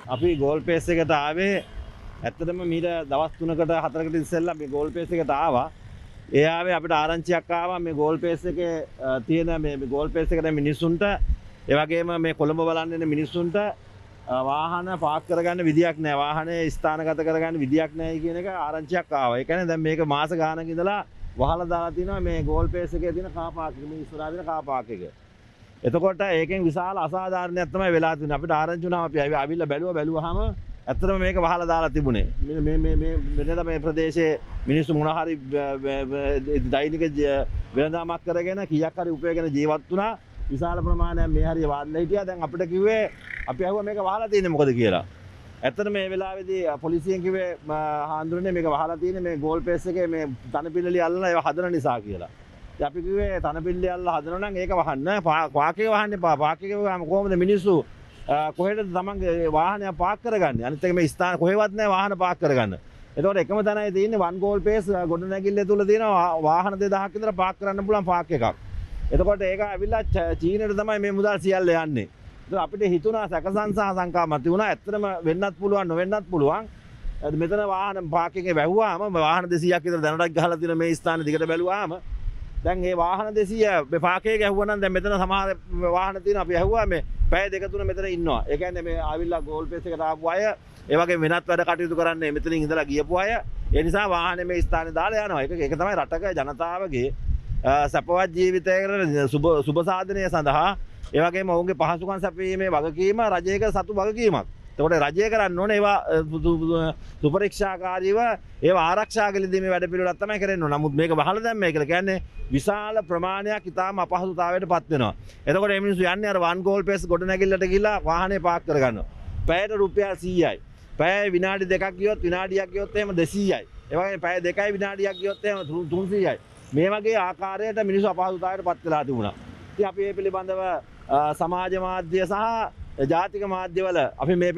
අපි goal pace එකට ආවේ ඇත්තටම මීට දවස් 3කට 4කට ඉස්සෙල්ලා මේ ගෝල් පේස් එකට ආවා. ඒ ආවේ අපිට ආරංචියක් ආවා මේ ගෝල් පේස් එකේ තියෙන මේ ගෝල් පේස් එකට මිනිස්සුන්ට ඒ වගේම මේ කොළඹ බලන්න එන මිනිස්සුන්ට වාහන පාක් කරගන්න විදියක් නැහැ. වාහනේ ස්ථානගත කරගන්න විදියක් නැහැ කියන එක ආරංචියක් ආවා. ඒ කියන්නේ දැන් මේක මාස ගානක ඉඳලා වහලා දාලා තිනවා මේ ගෝල් පේස් එකේ තියෙන කාර් පාක් එක මේ ඉස්සරහා තියෙන කාර් පාක් එක. එතකොට ඒකෙන් විශාල අසාධාරණයක් තමයි වෙලා තියෙන්නේ. අපිට ආරංචි වුණාම අපි ආවිල්ලා බැලුවාම ඇත්තටම මේක වහලා දාලා තිබුණේ. මේ මේ ප්‍රදේශයේ මිනිස්සු මොන හරි දෛනික වෙනදාමක් කරගෙන කීයක් හරි උපයගෙන ජීවත් වුණා. විශාල ප්‍රමාණයක් මේ හරිය වාඩිලා හිටියා. දැන් අපිට කිව්වේ අපි අහුවා මේක වහලා තියෙන්නේ මොකද කියලා. ඇත්තට මේ වෙලාවේදී පොලිසියෙන් කිව්වේ හාන්දුරනේ මේක වහලා තියෙන්නේ මේ ගෝල් පේස් එකේ මේ තනපිල්ලලි අල්ලලා ඒව හදන නිසා කියලා. ඉතින් අපි කිව්වේ තනපිල්ලි අල්ලලා හදනවා නම් ඒක වහන්න. පාකේ වහන්න එපා. පාකේ වහම කොහොමද මිනිස්සු කොහෙද තමන්ගේ වාහනය පාක් කරගන්නේ? අනිත් එක මේ ස්ථාන කොහෙවත් නැහැ වාහන පාක් කරගන්න. එතකොට එකම තැනයි තියෙන්නේ වන් ගෝල් පේස් ගොඩනැගිල්ල තුල තියෙන වාහන 2000ක් විතර පාක් කරන්න පුළුවන් පාක් එකක්. එතකොට ඒක ඇවිල්ලා චීනෙට තමයි මේ මුදල් සියල්ල යන්නේ. ඒක අපිට හිතුණා සැකසංසා සංකා මත වුණා. ඇත්තටම වෙන්නත් පුළුවන් නොවෙන්නත් පුළුවන්. මෙතන වාහන පාක් එකේ වැහුවාම වාහන 200ක් විතර දැනටත් ගහලා තියෙන මේ ස්ථාන දිගට බැලුවාම දැන් මේ වාහන 200 පාකේ ගැහුවා නම් දැන් මෙතන සමහර වාහන තියෙනවා අපි ඇහුවා මේ පැය දෙක තුන මෙතන ඉන්නවා. ඒ කියන්නේ මේ ආවිල්ලා ගෝල් පේස් එකට ආපු අය ඒ වගේ වෙනත් වැඩ කටයුතු කරන්නේ මෙතනින් ඉඳලා ගියපු අය. ඒ නිසා වාහනේ මේ ස්ථානේ දාලා යනවා. ඒක තමයි රටක ජනතාවගේ සපවත් ජීවිතයකට සුබ සාධනය සඳහා ඒ වගේම ඔවුන්ගේ පහසුකම් සැපයීමේ වගකීම රජයක සතු වගකීමක්. එතකොට රජය කරන්න ඕනේ ඒවා සුපරීක්ෂාකාරීව ඒවා ආරක්ෂා කළදීමේ වැඩ පිළිවෙලක් තමයි කරන්න ඕනේ. නමුත් මේක වහලා දැම්මයි කියලා කියන්නේ විශාල ප්‍රමාණයක් ඉතාම අපහසුතාවයට පත් වෙනවා. එතකොට මේ මිනිස්සු යන්නේ අර වන් ගෝල් පේස් ගොඩනැගිල්ලට ගිහිල්ලා වාහනේ පාක් කරගන්නවා. පැයට රුපියල් 100යි. පැය විනාඩි 2ක් ගියොත් විනාඩියක් ගියොත් එහෙම 200යි. ඒ වගේම පැය 2යි විනාඩියක් ගියොත් එහෙම 300යි. මේ වගේ ආකාරයට මිනිස්සු අපහසුතාවයට පත් වෙලා තිබුණා. ඉතින් අපි මේ පිළිබඳව සමාජ මාධ්‍ය සහ ජාතික මාධ්‍යවල අපි මේ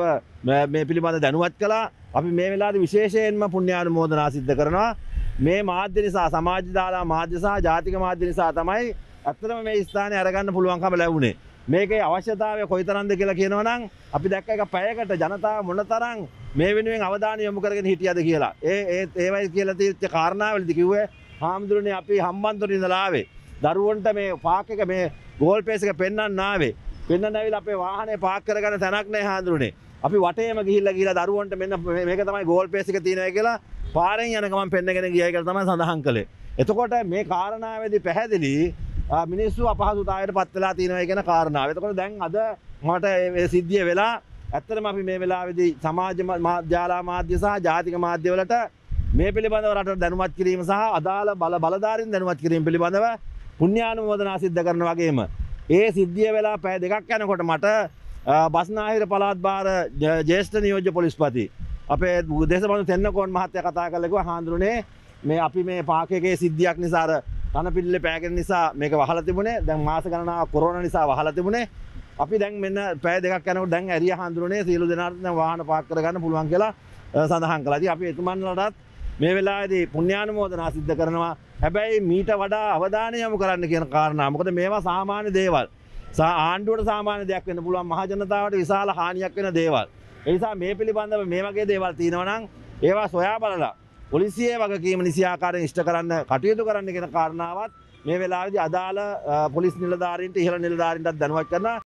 පිළිබඳ දැනුවත් කළා. අපි මේ වෙලාවේ විශේෂයෙන්ම පුණ්‍යානුමෝදනා සිද්ධ කරනවා. මේ මාධ්‍ය නිසා සමාජ දාලා මාධ්‍ය සහ ජාතික මාධ්‍ය නිසා තමයි ඇත්තටම මේ ස්ථානේ අරගන්න පුළුවන්කම ලැබුණේ. මේකේ අවශ්‍යතාවය කොයිතරම්ද කියලා කියනවනම් අපි දැක්ක එක පැයකට ජනතාව මොනතරම් මේ වෙනුවෙන් අවධානය යොමු කරගෙන හිටියද කියලා. ඒවයි කියලා තියෙච්ච කාරණාවලදී කිව්වේ හාමුදුරනේ අපි හම්බන්තොට ඉඳලා ආවේ. දරුවන්ට මේ පාක් එක මේ ගෝල් පේස් එක පෙන්වන්න ආවේ. පෙන්වන්න ඇවිල්ලා අපේ වාහනේ පාක් කරගන්න තැනක් නැහැ හාමුදුරනේ. අපි වටේම ගිහිල්ලා දරුවන්ට මෙන්න මේක තමයි ගෝල් පේස් එක තියෙනවා කියලා පාරෙන් යන ගමන් පෙන්නගෙන ගියයි කියලා තමයි සඳහන් කළේ. එතකොට මේ කාරණාවේදී පැහැදිලි මිනිස්සු අපහසුතාවයට පත් වෙලා තියෙනවා කියන කාරණාව. එතකොට දැන් අද මට මේ සිද්ධිය වෙලා ඇත්තටම අපි මේ වෙලාවේදී සමාජ මාධ්‍ය සහ ජාතික මාධ්‍යවලට මේ පිළිබඳව රටට දැනුවත් කිරීම සහ අදාළ බලධාරීන් දැනුවත් කිරීම පිළිබඳව පුණ්‍යානුමෝදනා සිද්ධ කරන වගේම ඒ සිද්ධිය වෙලා පැය දෙකක් යනකොට මට බස්නාහිර පළාත් භාර ජ්‍යෙෂ්ඨ නියෝජ්‍ය පොලිස්පති අපේ දේශපාලන තෙන්නකෝන් මහත්තයා කතා කරලා කිව්වා හාන්දුරනේ මේ අපි මේ පාකයේ සිද්ධියක් නිසා අර තනපිල්ලේ පෑගෙන නිසා මේක වහලා තිබුණේ. දැන් මාස ගණනාවක් කොරෝනා නිසා වහලා තිබුණේ. අපි දැන් මෙන්න පැය දෙකක් යනකොට දැන් ඇරියා හාන්දුරනේ සියලු දෙනාට දැන් වාහන පාක් කරගන්න පුළුවන් කියලා සඳහන් කළා. ඉතින් අපි එතුමන්ලටත් මේ වෙලාවේදී පුණ්‍යානුමෝදනා සිද්ධ කරනවා. හැබැයි මීට වඩා අවධානය යොමු කරන්න කියන කාරණා. මොකද මේවා සාමාන්‍ය දේවල්. ආණ්ඩුවට සාමාන්‍ය දෙයක් වෙන්න පුළුවන්. මහ ජනතාවට විශාල හානියක් වෙන දේවල්. ඒ නිසා මේ පිළිබඳව මේ වගේ දේවල් තියෙනවා නම් ඒවා සොයා බලලා පොලිසියේ වගකීම නිසි ආකාරයෙන් ඉෂ්ට කරන්න කටයුතු කරන්න කියන කාරණාවත් මේ වෙලාවේදී අදාළ පොලිස් නිලධාරීන්ට ඉහළ නිලධාරීන්ටත් දැනුවත් කරනවා.